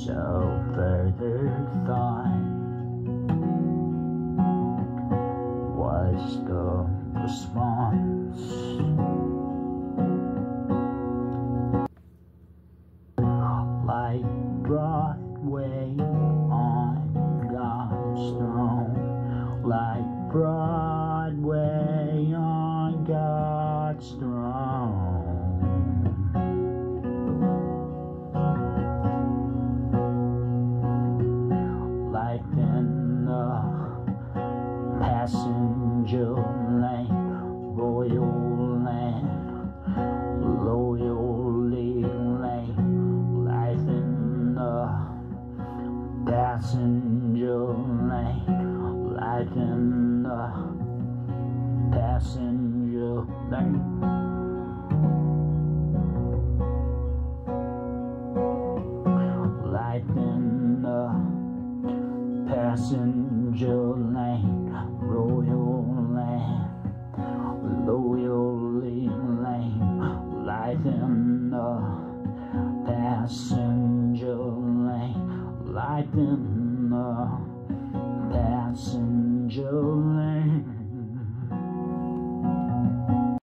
So further thought was the response. Like Broadway on God's throne, like Broadway on God's throne. Life in the passenger lane, royal land, loyally lane. Life in the passenger lane, life in the passenger lane. Life in the passenger lane, royal land, loyally lane. Life in the passenger lane, life in the passenger